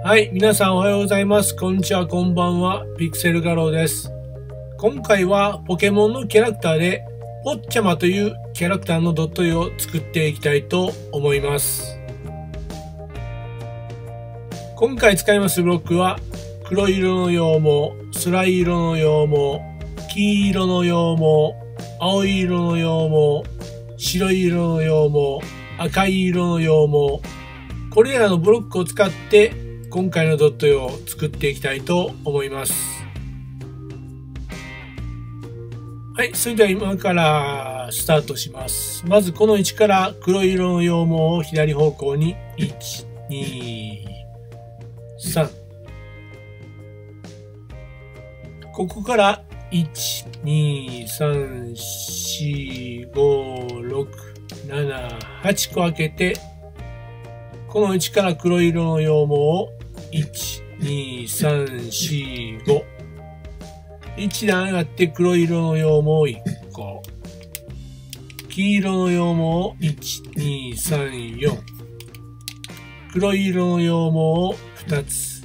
はい、皆さんおはようございます。こんにちは、こんばんは。ピクセル画廊です。今回はポケモンのキャラクターで、ポッチャマというキャラクターのドット絵を作っていきたいと思います。今回使いますブロックは、黒色の羊毛、空色の羊毛、黄色の羊毛、青色の羊毛、白色の羊毛、赤い色の羊毛、これらのブロックを使って今回のドット絵を作っていきたいと思います。はい、それでは今からスタートします。まずこの位置から黒色の羊毛を左方向に1、2、3。ここから1、2、3、4、5、6、7、8個開けて、この位置から黒色の羊毛を1、2、3、4、5。1段上がって黒色の羊毛を1個。黄色の羊毛を1、2、3、4。黒色の羊毛を2つ。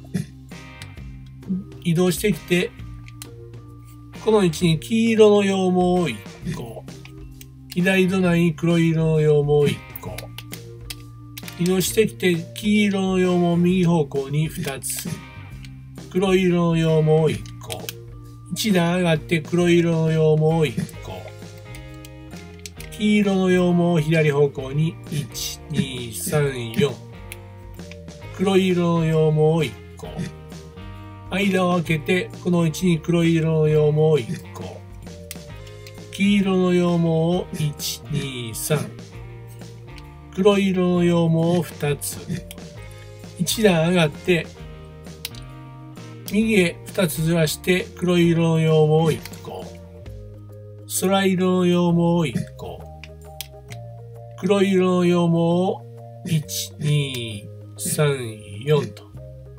移動してきて、この位置に黄色の羊毛を1個。左隣に黒色の羊毛を1個。移動してきて、黄色の羊毛を右方向に2つ。黒色の羊毛を1個。1段上がって黒色の羊毛を1個。黄色の羊毛を左方向に1、2、3、4。黒色の羊毛を1個。間を空けて、この位置に黒色の羊毛を1個。黄色の羊毛を1、2、3。黒色の羊毛を2つ。1段上がって、右へ2つずらして黒色の羊毛を1個。空色の羊毛を1個。黒色の羊毛を1、2、3、4と。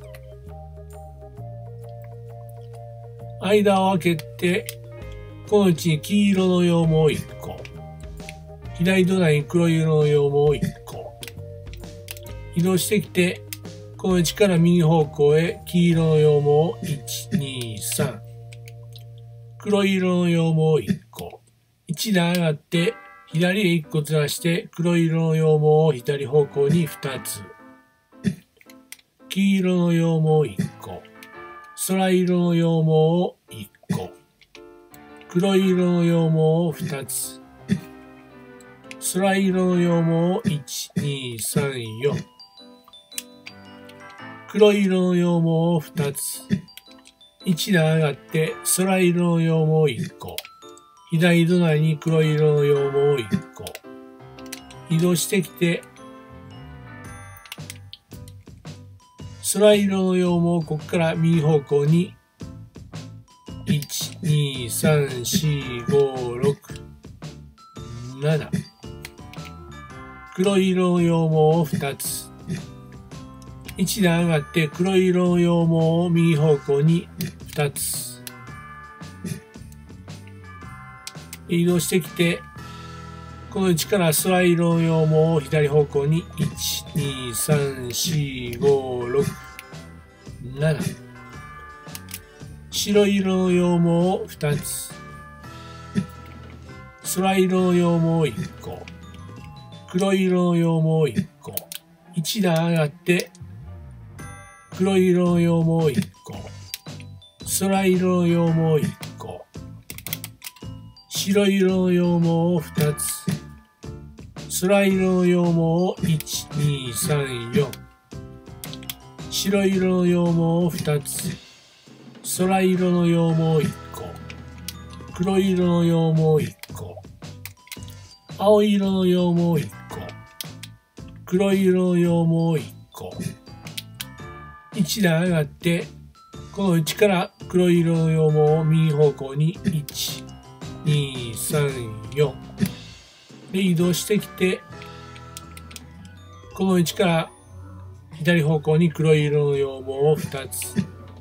間を空けて、このうちに黄色の羊毛を1個。左隣に黒色の羊毛を1個。移動してきて、この位置から右方向へ黄色の羊毛を1、2、3。黒色の羊毛を1個。1段上がって、左へ1個ずらして黒色の羊毛を左方向に2つ。黄色の羊毛を1個。空色の羊毛を1個。黒色の羊毛を2つ。空色の羊毛を1、2、3、4。黒色の羊毛を2つ。1段上がって空色の羊毛を1個。左隣に黒色の羊毛を1個。移動してきて、空色の羊毛をここから右方向に1、2、3、4、5、6、7。黒色の羊毛を2つ。1段上がって黒色の羊毛を右方向に2つ。移動してきて、この位置から空色の羊毛を左方向に1、2、3、4、5、6、7。白色の羊毛を2つ。空色の羊毛を1個。黒色の羊毛を1個。1段上がって、黒色の羊毛を1個。空色の羊毛を1個。白色の羊毛を2つ。空色の羊毛を1、2、3、4。白色の羊毛を2つ。空色の羊毛を1個。黒色の羊毛を1個。青色の羊毛を1個。黒色の羊毛を1個。1段上がって、この位置から黒色の羊毛を右方向に1、2、3、4。で、移動してきて、この位置から左方向に黒色の羊毛を2つ。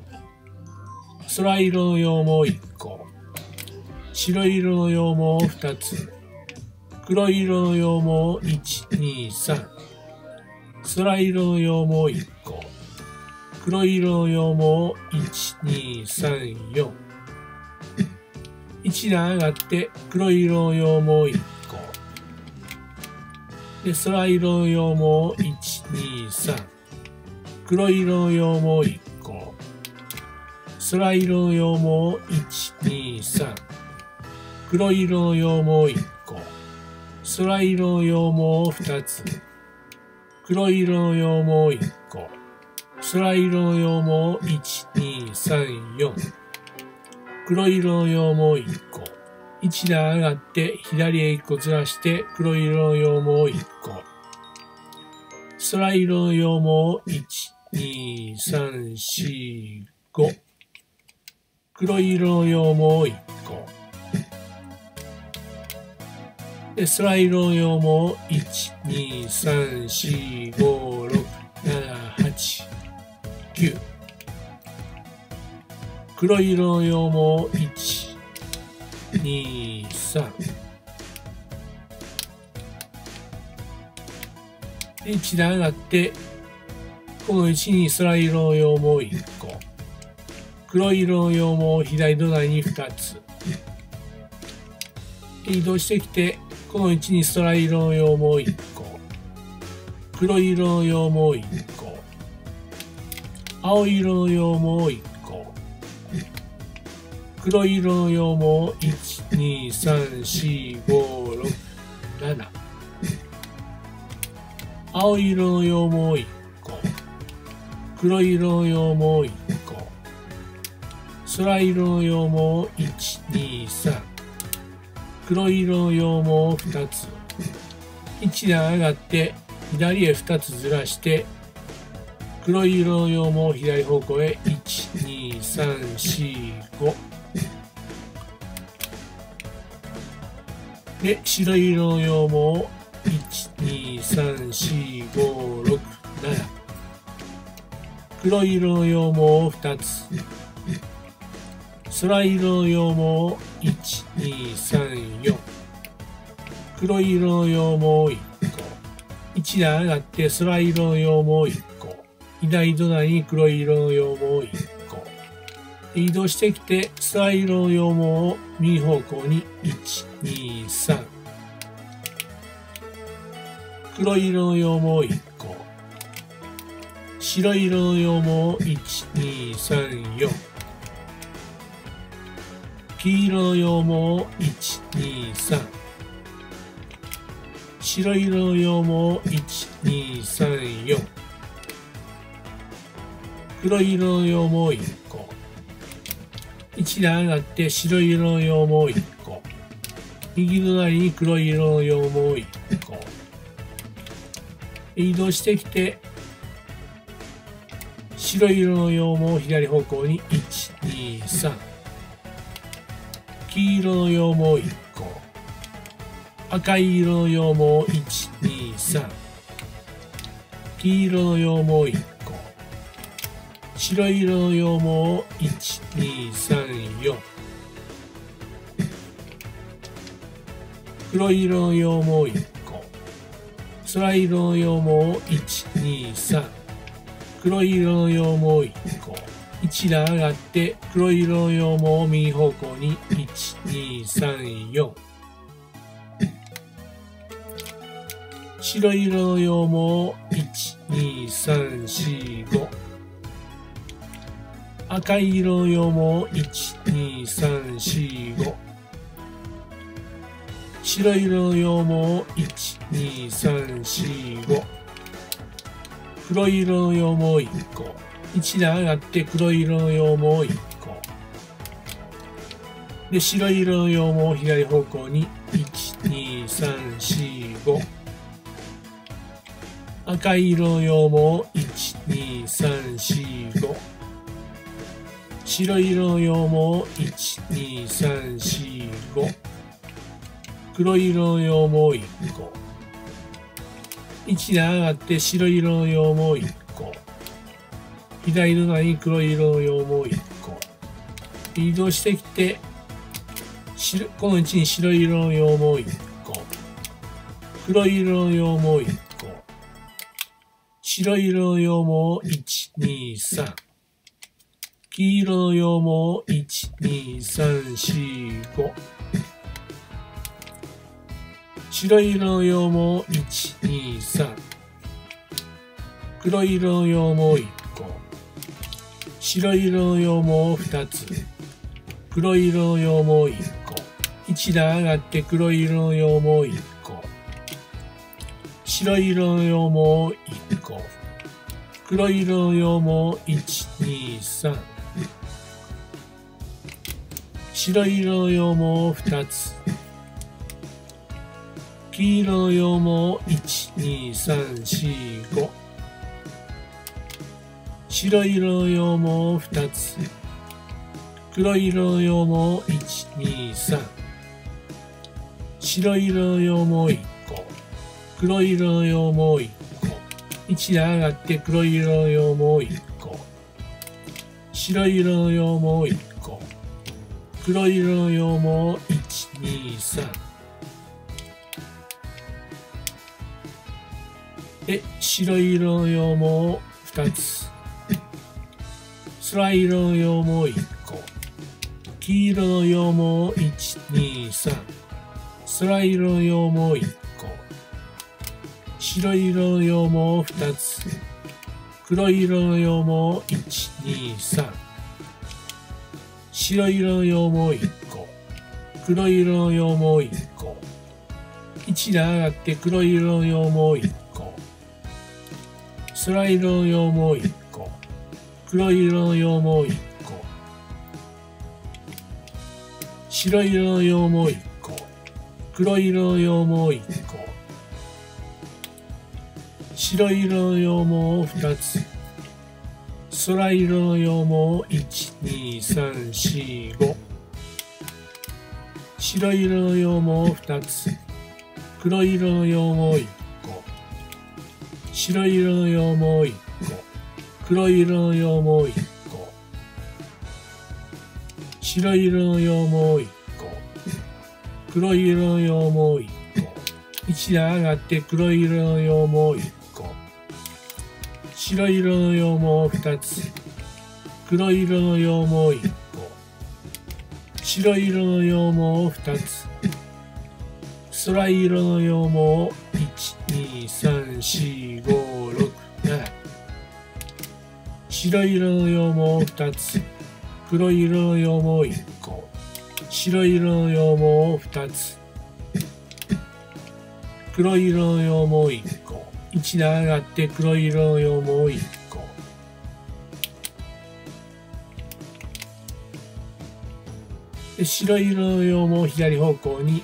空色の羊毛を1個。白色の羊毛を2つ。黒色の羊毛を1、2、3。空色の羊毛を1個。 黒色の羊毛1、2、3、4。1段上がって黒色の羊毛1個。で、空色の羊毛1、2、3。黒色の羊毛1個。空色の羊毛1、2、3。黒色の羊毛1個。空色の羊毛2つ。黒色の羊毛1個。空色の羊毛1、2、3、4。黒色の羊毛1個。1段上がって左へ1個ずらして黒色の羊毛1個。空色の羊毛1、2、3、4、5。黒色の羊毛1個。で、空色の羊毛1、2、3、4、5、6、7、8、9。黒色の羊毛1、2、3。で、1段上がって、この1に空色の羊毛1個。黒色の羊毛を左隣に2つ。移動してきて、この1に空色の羊毛1個。黒色の羊毛1個。青色の羊毛1個。黒色の羊毛1、2、3、4、5、6、7。青色の羊毛1個。黒色の羊毛1個。空色の羊毛1、2、3。黒色の羊毛2つ。1段上がって左へ2つずらして黒色の羊毛を左方向へ1、2、3、4、5。で、白色の羊毛を1、2、3、4、5、6、7。黒色の羊毛を2つ。空色の羊毛を1、2、3、4。黒色の羊毛を1個。1段上がって空色の羊毛を1個。左隣に黒色の羊毛を1個。移動してきて空色の羊毛を右方向に1、2、3。黒色の羊毛を1個。白色の羊毛を1、2、3、4。黄色の羊毛を1、2、3。白色の羊毛を1、2、3、4。黒色の羊毛を1個。1段上がって白色の羊毛を1個。右隣に黒色の羊毛を1個。移動してきて白色の羊毛を左方向に1、2、3。黄色の羊毛を1個。赤い色の羊毛を1、2、3。黄色の羊毛を1個。白色の羊毛を1、2、3、4。黒色の羊毛を1個。空色の羊毛を1、2、3。黒色の羊毛を1個。1段上がって黒色の羊毛を右方向に1、2、3、4。白色の羊毛を1、2、3、4、5。赤い色の羊毛を1、2、3、4、5。白色の羊毛を1、2、3、4、5。黒色の羊毛を1個。1段上がって黒色の羊毛を1個。で、白色の羊毛を左方向に1、2、3、4、5。赤い色の羊毛を1、2、3、4、5。白色の羊毛を1、2、3、4、5。黒色の羊毛を1個。1段上がって白色の羊毛を1個。左隣に黒色の羊毛を1個。移動してきて、この1に白色の羊毛を1個。黒色の羊毛を1個。 白色の羊毛1、2、3。黄色の羊毛1、2、3、4、5。白色の羊毛1、2、3。黒色の羊毛1個。白色の羊毛2つ。黒色の羊毛1個。1段上がって黒色の羊毛1個。白色の羊毛1個。黒色の羊毛1、2、3。白色の羊毛2つ。黄色の羊毛1、2、3、4、5。白色の羊毛2つ。黒色の羊毛1、2、3。白色の羊毛1個。黒色の羊毛1個。1段上がって黒色の羊毛1個。白色の羊毛1個。黒色の羊毛1、2、3。で、白色の羊毛2つ。空色の羊毛1個。黄色の羊毛1、2、3。空色の羊毛1個。白色の羊毛2つ。黒色の羊毛1、2、3。白色の羊毛1個。黒色の羊毛1個。1段上がって黒色の羊毛1個。空色の羊毛1個。黒色の羊毛1個。白色の羊毛1個。黒色の羊毛1個。白色の羊毛2つ。空色の羊毛1、2、3、4、5。白色の羊毛2つ。黒色の羊毛1個。白色の羊毛1個。黒色の羊毛1個。白色の羊毛1個。黒色の羊毛1個。1段上がって黒色の羊毛1個。白色の羊毛2つ。黒色の羊毛1個。白色の羊毛2つ。空色の羊毛1、2、3、4、5、6、7。白色の羊毛2つ。黒色の羊毛1個。白色の羊毛2つ。黒色の羊毛1個。1段上がって黒色の羊毛1個。で、白色の羊毛左方向に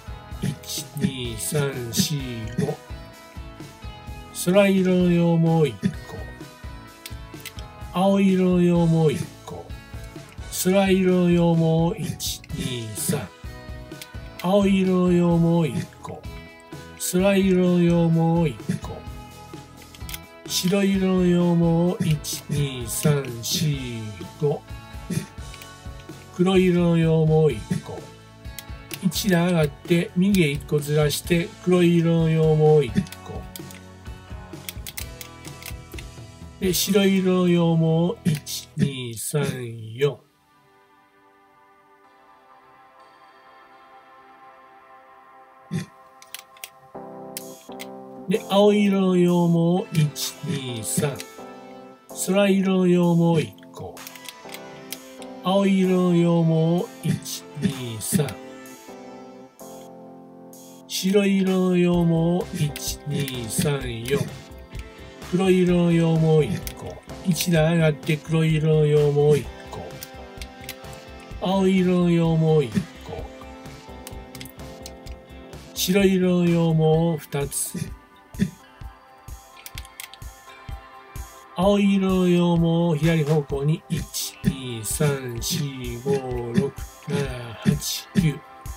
1、2、3、4、5。空色の羊毛1個。青色の羊毛1個。空色の羊毛1、2、3。青色の羊毛1個。空色の羊毛1個。白色の羊毛1、2、3、4、5。黒色の羊毛1個。1段上がって右へ1個ずらして黒色の羊毛1個。で、白色の羊毛1、2、3、4。で、青色の羊毛1、2、3。空色の羊毛1個。青色の羊毛1、2、3。白色の羊毛1、2、3、4。黒色の羊毛1個。1段上がって黒色の羊毛1個。青色の羊毛1個。白色の羊毛2つ。青色の羊毛左方向に1、2、3、4、5、6、7、8、9。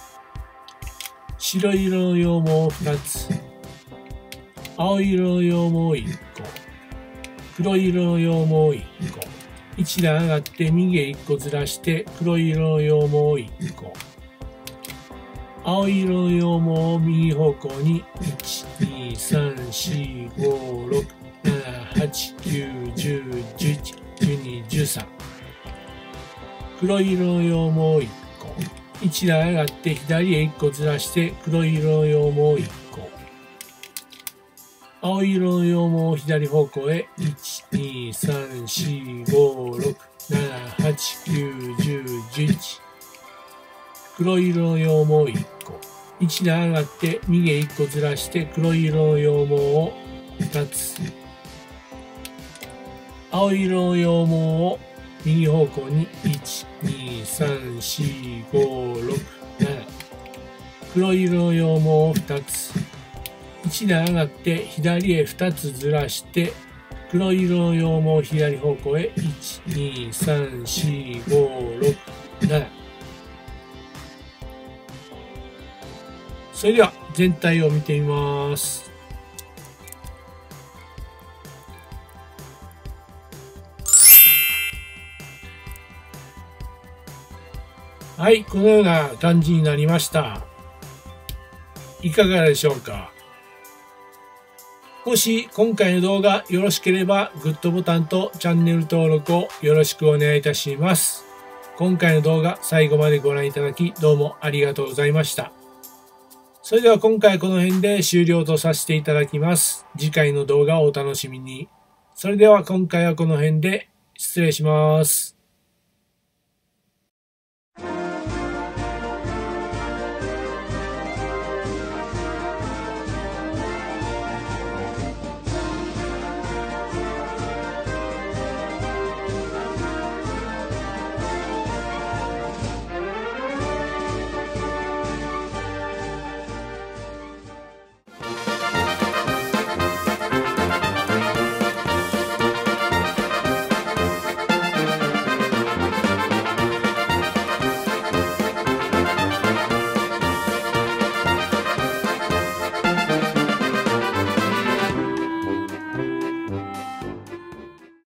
白色の羊毛2つ。青色の羊毛1個。黒色の羊毛1個。1段上がって右へ1個ずらして黒色の羊毛1個。青色の羊毛右方向に1、2、3、4、5、6、 7、8、9、10、11、12、13。黒色の羊毛1個。1段上がって左へ1個ずらして黒色の羊毛1個。青色の羊毛を左方向へ1、2、3、4、5、6、7、8、9、10、11。黒色の羊毛1個。1段上がって右へ1個ずらして黒色の羊毛を2つ。青色の羊毛を右方向に1、2、3、4、5、6、7。黒色の羊毛を2つ。1段上がって左へ2つずらして黒色の羊毛を左方向へ1、2、3、4、5、6、7。それでは全体を見てみます。はい、このような感じになりました。いかがでしょうか。もし今回の動画よろしければグッドボタンとチャンネル登録をよろしくお願いいたします。今回の動画最後までご覧いただきどうもありがとうございました。それでは今回はこの辺で終了とさせていただきます。次回の動画をお楽しみに。それでは今回はこの辺で失礼します。